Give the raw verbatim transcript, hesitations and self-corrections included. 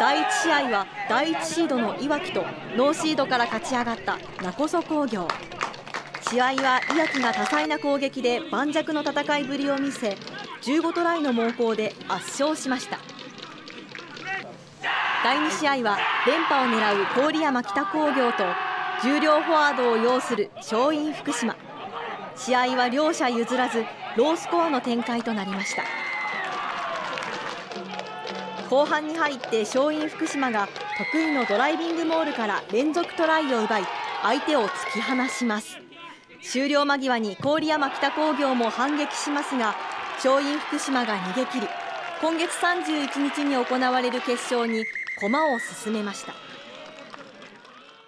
だいいち試合はだいいちシードのいわきとノーシードから勝ち上がった勿来工業。試合はいわきが多彩な攻撃で盤石の戦いぶりを見せ、じゅうごトライの猛攻で圧勝しました。だいに試合は連覇を狙う郡山北工業と重量フォワードを擁する樟蔭福島。試合は両者譲らずロースコアの展開となりました。後半に入って樟蔭福島が得意のドライビングモールから連続トライを奪い、相手を突き放します。終了間際に郡山北工業も反撃しますが、樟蔭福島が逃げ切り、今月さんじゅういちにちに行われる決勝に駒を進めました。